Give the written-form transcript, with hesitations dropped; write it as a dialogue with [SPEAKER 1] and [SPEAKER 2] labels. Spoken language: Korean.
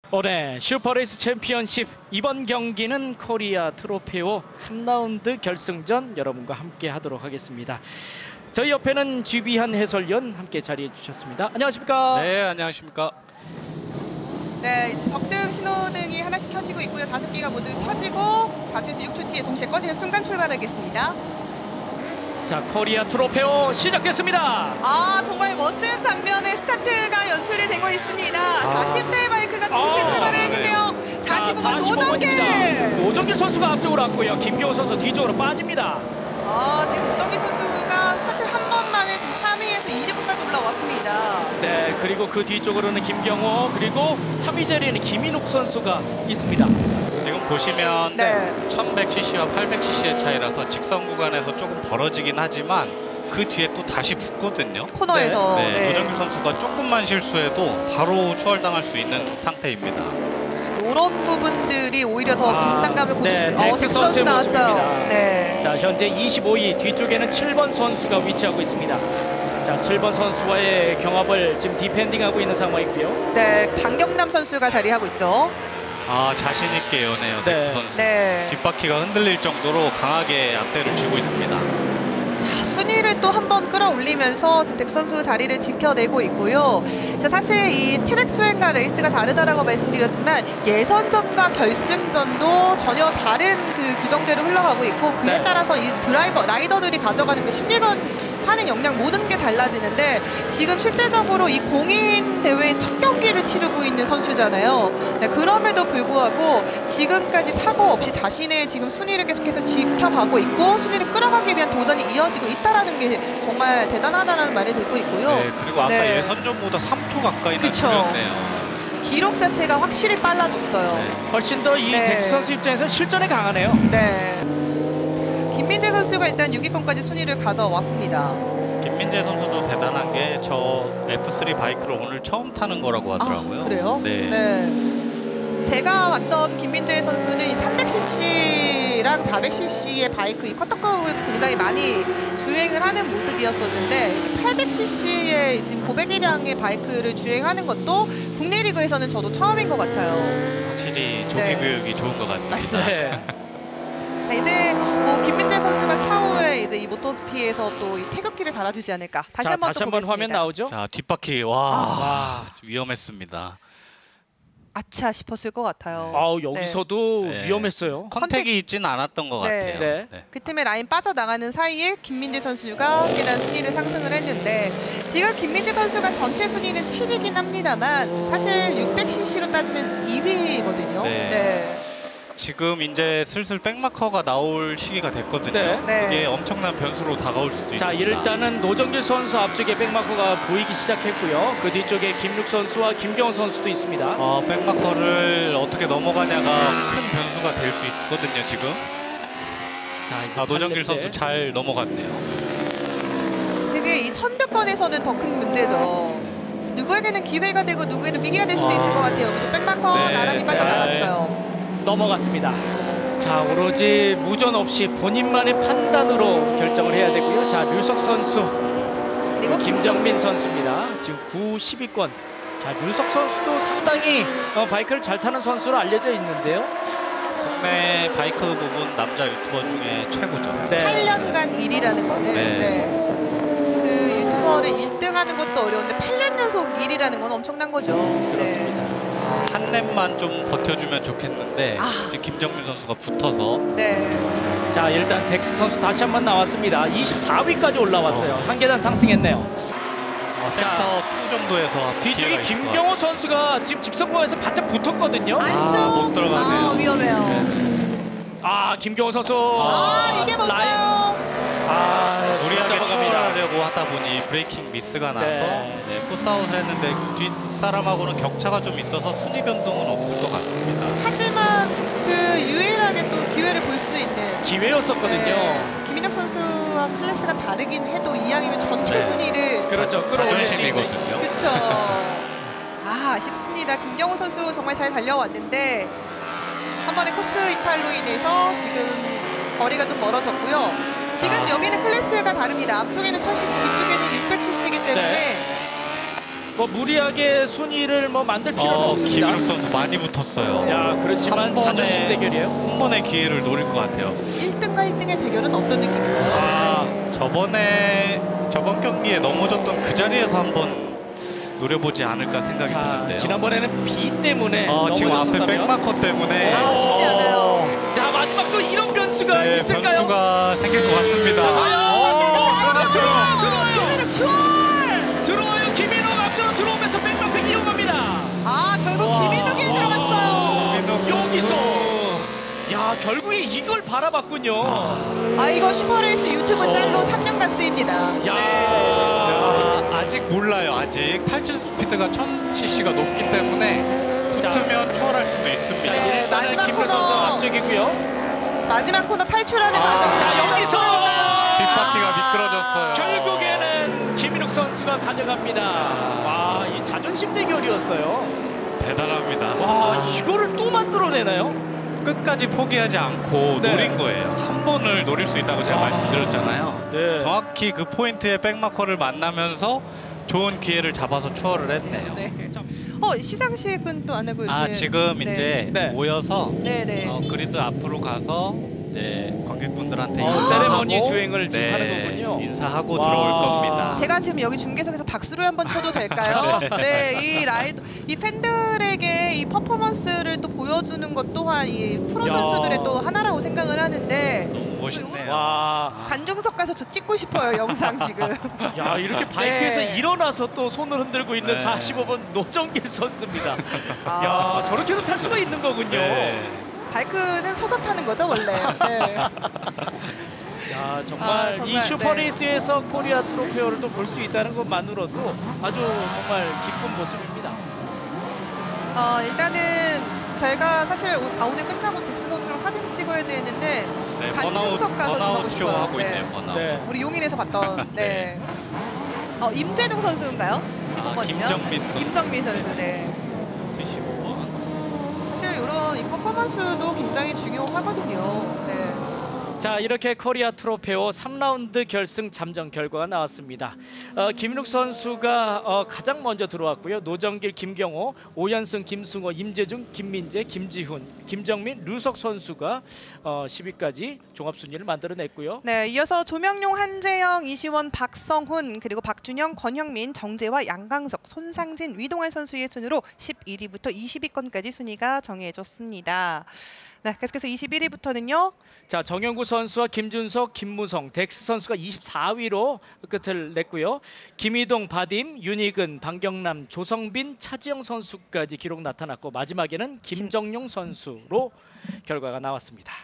[SPEAKER 1] 올해 슈퍼레이스 챔피언십 이번 경기는 코리아 트로페오 3라운드 결승전 여러분과 함께 하도록 하겠습니다. 저희 옆에는 주비한 해설위원 함께 자리해 주셨습니다. 안녕하십니까?
[SPEAKER 2] 네, 안녕하십니까?
[SPEAKER 3] 네, 이제 적등 신호등이 하나씩 켜지고 있고요. 5개가 모두 켜지고 4초에서 6초 뒤에 동시에 꺼지는 순간 출발하겠습니다.
[SPEAKER 1] 자, 코리아 트로페오 시작됐습니다.
[SPEAKER 3] 아, 정말 멋진 장면의 스타트가 연출이 되고 있습니다. 40대 바이크가 동시에 출발을 했는데요. 45번 노정길!
[SPEAKER 1] 노정길 선수가 앞쪽으로 왔고요. 김경호 선수 뒤쪽으로 빠집니다.
[SPEAKER 3] 지금 노정길 선수가 스타트 한 번만에 지금 3위에서 2위까지 올라왔습니다.
[SPEAKER 1] 네, 그리고 그 뒤쪽으로는 김경호, 그리고 3위 자리에는 김인욱 선수가 있습니다.
[SPEAKER 2] 지금 보시면
[SPEAKER 3] 네.
[SPEAKER 2] 1100cc와 800cc의 차이라서 직선 구간에서 조금 벌어지긴 하지만 그 뒤에 또 다시 붙거든요.
[SPEAKER 3] 코너에서.
[SPEAKER 2] 네, 노정길 선수가 조금만 실수해도 바로 추월당할 수 있는 상태입니다.
[SPEAKER 3] 이런 부분들이 오히려 더 긴장감을
[SPEAKER 1] 네,
[SPEAKER 3] 고조시키는
[SPEAKER 1] 덱스 선수의
[SPEAKER 3] 나왔어요.
[SPEAKER 1] 모습입니다.
[SPEAKER 3] 네.
[SPEAKER 1] 자, 현재 25위, 뒤쪽에는 7번 선수가 위치하고 있습니다. 자, 7번 선수와의 경합을 지금 디펜딩하고 있는 상황이고요.
[SPEAKER 3] 네, 강경남 선수가 자리하고 있죠.
[SPEAKER 2] 자신 있게 여네요,
[SPEAKER 1] 네.
[SPEAKER 2] 덱스 선수.
[SPEAKER 3] 네.
[SPEAKER 2] 뒷바퀴가 흔들릴 정도로 강하게 악셀을 쥐고 있습니다.
[SPEAKER 3] 자, 순위를 또 한 번 끌어올리면서 지금 덱 선수 자리를 지켜내고 있고요. 자, 사실 이 트랙 주행과 레이스가 다르다라고 말씀드렸지만 예선전과 결승전도 전혀 다른 그 규정대로 흘러가고 있고 그에
[SPEAKER 1] 네.
[SPEAKER 3] 따라서 이 라이더들이 가져가는 그 심리전 하는 역량 모든 게 달라지는데 지금 실제적으로 이 공인 대회의 첫 경기를 치르고 있는 선수잖아요. 네, 그럼에도 불구하고 지금까지 사고 없이 자신의 지금 순위를 계속해서 지켜가고 있고 순위를 끌어가기 위한 도전이 이어지고 있다라는 게 정말 대단하다는 말이 듣고 있고요.
[SPEAKER 2] 네, 그리고 아까
[SPEAKER 3] 네.
[SPEAKER 2] 예선전보다 3초 가까이나
[SPEAKER 3] 그쵸.
[SPEAKER 2] 줄였네요.
[SPEAKER 3] 기록 자체가 확실히 빨라졌어요.
[SPEAKER 2] 네.
[SPEAKER 1] 훨씬 더 이
[SPEAKER 3] 네.
[SPEAKER 1] 덱스 선수 입장에서 실전에 강하네요.
[SPEAKER 3] 네. 김민재 선수가 일단 6위권까지 순위를 가져왔습니다.
[SPEAKER 2] 김민재 선수도 대단한 게 저 F3 바이크를 오늘 처음 타는 거라고 하더라고요.
[SPEAKER 3] 그래요?
[SPEAKER 2] 네.
[SPEAKER 3] 제가 봤던 김민재 선수는 이 300cc랑 400cc의 바이크 이 커터급을 굉장히 많이 주행을 하는 모습이었었는데 800cc의 지금 고배기량의 바이크를 주행하는 것도 국내 리그에서는 저도 처음인 것 같아요.
[SPEAKER 2] 확실히 조기
[SPEAKER 3] 네.
[SPEAKER 2] 교육이 좋은 것 같습니다.
[SPEAKER 1] 네.
[SPEAKER 3] 자, 이제 뭐 김민재 선수가 차후에 이제 이 모토스피에서 또 이 태극기를 달아주지 않을까. 다시
[SPEAKER 1] 자,
[SPEAKER 3] 한번
[SPEAKER 1] 다시
[SPEAKER 3] 또
[SPEAKER 1] 한번
[SPEAKER 3] 보겠습니다.
[SPEAKER 1] 화면 나오죠?
[SPEAKER 2] 자, 뒷바퀴 와 위험했습니다.
[SPEAKER 3] 아차 싶었을 것 같아요.
[SPEAKER 1] 여기서도
[SPEAKER 2] 네.
[SPEAKER 1] 위험했어요.
[SPEAKER 2] 컨택이 있지는 않았던 것
[SPEAKER 3] 네.
[SPEAKER 2] 같아요.
[SPEAKER 1] 네.
[SPEAKER 2] 네.
[SPEAKER 3] 그 틈에 라인 빠져나가는 사이에 김민재 선수가 계단 순위를 상승을 했는데 지금 김민재 선수가 전체 순위는 7위긴 합니다만 사실 600cc로 따지면 2위거든요.
[SPEAKER 2] 네. 지금 이제 슬슬 백마커가 나올 시기가 됐거든요.
[SPEAKER 1] 네.
[SPEAKER 3] 네.
[SPEAKER 2] 그게 엄청난 변수로 다가올 수도
[SPEAKER 1] 자,
[SPEAKER 2] 있습니다.
[SPEAKER 1] 일단은 노정길 선수 앞쪽에 백마커가 보이기 시작했고요. 그 뒤쪽에 김육 선수와 김경호 선수도 있습니다.
[SPEAKER 2] 백마커를 어떻게 넘어가냐가 큰 변수가 될 수 있거든요. 지금.
[SPEAKER 1] 자, 이제
[SPEAKER 2] 노정길
[SPEAKER 1] 8렙째.
[SPEAKER 2] 선수 잘 넘어갔네요.
[SPEAKER 3] 되게 이 선두권에서는 더 큰 문제죠. 누구에게는 기회가 되고 누구에게는 위기가 될 수도 있을 것 같아요. 여기도 백마커
[SPEAKER 2] 네.
[SPEAKER 3] 나란히 빠져나갔어요.
[SPEAKER 1] 넘어갔습니다. 자, 오로지 무전 없이 본인만의 판단으로 결정을 해야 되고요. 자, 류석 선수,
[SPEAKER 3] 그리고
[SPEAKER 1] 김정민 선수입니다. 지금 9, 10위권. 자, 류석 선수도 상당히 바이크를 잘 타는 선수로 알려져 있는데요.
[SPEAKER 2] 국내 바이크 부분 남자 유튜버 중에 최고죠.
[SPEAKER 1] 네.
[SPEAKER 3] 8년간 1위라는 거는
[SPEAKER 2] 네.
[SPEAKER 3] 그 유튜버를 1등하는 것도 어려운데 8년 연속 1위라는 건 엄청난 거죠.
[SPEAKER 1] 그렇습니다.
[SPEAKER 2] 한 랩만 좀 버텨주면 좋겠는데 지금 김정민 선수가 붙어서
[SPEAKER 3] 네.
[SPEAKER 1] 자, 일단 덱스 선수 다시 한번 나왔습니다. 24위까지 올라왔어요. 한 계단 상승했네요.
[SPEAKER 2] 센터 2 정도에서
[SPEAKER 1] 뒤쪽에
[SPEAKER 2] 기회가 있을 것
[SPEAKER 1] 김경호 선수가 지금 직선구에서 바짝 붙었거든요.
[SPEAKER 3] 안쪽
[SPEAKER 2] 못 들어가네요.
[SPEAKER 3] 위험해요.
[SPEAKER 1] 김경호 선수.
[SPEAKER 3] 이게 뭔가요?
[SPEAKER 1] 라인.
[SPEAKER 2] 무리하게
[SPEAKER 1] 잡아갑니다.
[SPEAKER 2] 추월하려고 하다 보니 브레이킹 미스가 나서
[SPEAKER 1] 네.
[SPEAKER 2] 코스아웃을 했는데 뒷 사람하고는 격차가 좀 있어서 순위 변동은 없을 것 같습니다.
[SPEAKER 3] 하지만 그 유일하게 또 기회를 볼 수 있는
[SPEAKER 1] 기회였었거든요.
[SPEAKER 3] 김인혁 선수와 클래스가 다르긴 해도 이왕이면 전체
[SPEAKER 2] 네.
[SPEAKER 3] 순위를
[SPEAKER 1] 그렇죠. 끌어올릴 수 있는.
[SPEAKER 2] 자존심이거든요.
[SPEAKER 3] 그렇죠. 아쉽습니다. 김경호 선수 정말 잘 달려왔는데 한 번의 코스 이탈로 인해서 지금 거리가 좀 멀어졌고요. 지금 여기는 클래스가 다릅니다. 앞쪽에는 1000cc, 뒤쪽에는 600cc이기 때문에
[SPEAKER 1] 뭐 무리하게 순위를 뭐 만들 필요는 없습니다.
[SPEAKER 2] 김민욱 선수 많이 붙었어요.
[SPEAKER 1] 야, 그렇지만
[SPEAKER 2] 한 번에-
[SPEAKER 1] 자존심 대결이에요.
[SPEAKER 2] 한 번의 기회를 노릴 것 같아요.
[SPEAKER 3] 1등과 1등의 대결은 어떤 느낌인가요?
[SPEAKER 1] 아,
[SPEAKER 2] 저번 경기에 넘어졌던 그 자리에서 한번 노려보지 않을까 생각이
[SPEAKER 1] 자,
[SPEAKER 2] 드는데요.
[SPEAKER 1] 지난번에는 비 때문에
[SPEAKER 2] 지금 앞에
[SPEAKER 1] 넘어졌었다면?
[SPEAKER 2] 백마커 때문에
[SPEAKER 3] 아, 쉽지 않아요.
[SPEAKER 1] 자, 마지막 또 이런 변수가
[SPEAKER 2] 네,
[SPEAKER 1] 있을까요?
[SPEAKER 2] 변수가 생길 것 같습니다.
[SPEAKER 1] 자, 과연 들어와요.
[SPEAKER 3] 김민욱 추월!
[SPEAKER 1] 들어와요. 김민욱 앞쪽으로 들어오면서 백마크 이용합니다.
[SPEAKER 3] 아, 결국
[SPEAKER 1] 와.
[SPEAKER 3] 김민욱이 들어갔어요.
[SPEAKER 1] 여기서 야, 결국에 이걸 바라봤군요.
[SPEAKER 3] 아, 이거 슈퍼레이스 유튜브 짤로 3년간 쓰입니다.
[SPEAKER 1] 야,
[SPEAKER 2] 아직 몰라요. 아직 탈출 스피드가 1000cc가 높기 때문에
[SPEAKER 1] 자.
[SPEAKER 2] 붙으면 추월할 수도 있습니다.
[SPEAKER 3] 네,
[SPEAKER 1] 일단은
[SPEAKER 3] 마지막
[SPEAKER 1] 김민욱
[SPEAKER 3] 코너.
[SPEAKER 1] 선수 앞쪽이고요.
[SPEAKER 3] 마지막 코너 탈출하는 과정.
[SPEAKER 1] 자, 여기서
[SPEAKER 2] 뒷바퀴가 미끄러졌어요.
[SPEAKER 1] 결국에는 김민욱 선수가 가져갑니다. 와, 이 자존심 대결이었어요.
[SPEAKER 2] 대단합니다.
[SPEAKER 1] 와, 이거를 또 만들어내나요?
[SPEAKER 2] 끝까지 포기하지 않고
[SPEAKER 1] 네.
[SPEAKER 2] 노린 거예요. 한 번을 노릴 수 있다고 제가 말씀드렸잖아요.
[SPEAKER 1] 네.
[SPEAKER 2] 정확히 그 포인트의 백마커를 만나면서 좋은 기회를 잡아서 추월을 했네요.
[SPEAKER 3] 네. 시상식은 또 안 하고 이렇게.
[SPEAKER 2] 지금
[SPEAKER 3] 네.
[SPEAKER 2] 이제
[SPEAKER 1] 네.
[SPEAKER 2] 모여서
[SPEAKER 3] 네네.
[SPEAKER 2] 그리드 앞으로 가서 이제 관객분들한테
[SPEAKER 1] 세레머니
[SPEAKER 2] 인사하고
[SPEAKER 1] 주행을 지금 하는 거군요.
[SPEAKER 2] 인사하고
[SPEAKER 1] 와.
[SPEAKER 2] 들어올 겁니다.
[SPEAKER 3] 제가 지금 여기 중계석에서 박수를 한번 쳐도 될까요? 네, 이 팬들에게 이 퍼포먼스를 또 보여주는 것 또한 이 프로
[SPEAKER 1] 야.
[SPEAKER 3] 선수들의 또 하나라고 생각을 하는데
[SPEAKER 2] 너무 멋있네요.
[SPEAKER 1] 와,
[SPEAKER 3] 관중석 가서 저 찍고 싶어요, 영상 지금.
[SPEAKER 1] 야, 이렇게 바이크에서
[SPEAKER 3] 네.
[SPEAKER 1] 일어나서 또 손을 흔들고 있는
[SPEAKER 2] 네.
[SPEAKER 1] 45번 노정길 선수입니다.
[SPEAKER 3] 아.
[SPEAKER 1] 야, 저렇게도 탈 수가 있는 거군요.
[SPEAKER 2] 네.
[SPEAKER 3] 바이크는 서서 타는 거죠, 원래. 네.
[SPEAKER 1] 야, 정말,
[SPEAKER 3] 아, 정말,
[SPEAKER 1] 이 슈퍼레이스에서 코리아 트로페어를 또 볼 수 있다는 것만으로도 아주 정말 기쁜 모습입니다.
[SPEAKER 3] 일단은 제가 사실 오늘 끝나고 덱스 선수랑 사진 찍어야 되는데
[SPEAKER 2] 네,
[SPEAKER 3] 관중석 가서 좀 하고
[SPEAKER 2] 번아웃 쇼
[SPEAKER 3] 싶어요.
[SPEAKER 2] 하고
[SPEAKER 3] 네.
[SPEAKER 2] 있네요. 번아웃.
[SPEAKER 1] 네.
[SPEAKER 3] 우리 용인에서 봤던. 네. 임재정 선수인가요? 15번이면?
[SPEAKER 2] 김정민 선수.
[SPEAKER 3] 김정민 선수. 네.
[SPEAKER 2] 75번.
[SPEAKER 3] 사실 이런 이 퍼포먼스도 굉장히 중요하거든요. 네.
[SPEAKER 1] 자, 이렇게 코리아 트로페오 3라운드 결승 잠정 결과가 나왔습니다. 김민욱 선수가 가장 먼저 들어왔고요. 노정길, 김경호, 오연승, 김승호, 임재중, 김민재, 김지훈, 김정민, 류석 선수가 10위까지 종합 순위를 만들어냈고요.
[SPEAKER 3] 네, 이어서 조명용, 한재영, 이시원, 박성훈, 그리고 박준영, 권형민, 정재화, 양강석, 손상진, 위동환 선수의 순으로 11위부터 20위권까지 순위가 정해졌습니다. 네, 계속해서 21위부터는요.
[SPEAKER 1] 자, 정영구 선수와 김준석, 김무성, 덱스 선수가 24위로 끝을 냈고요. 김희동, 바딤, 윤희근, 방경남, 조성빈, 차지영 선수까지 기록 나타났고 마지막에는 김정용 선수로 결과가 나왔습니다.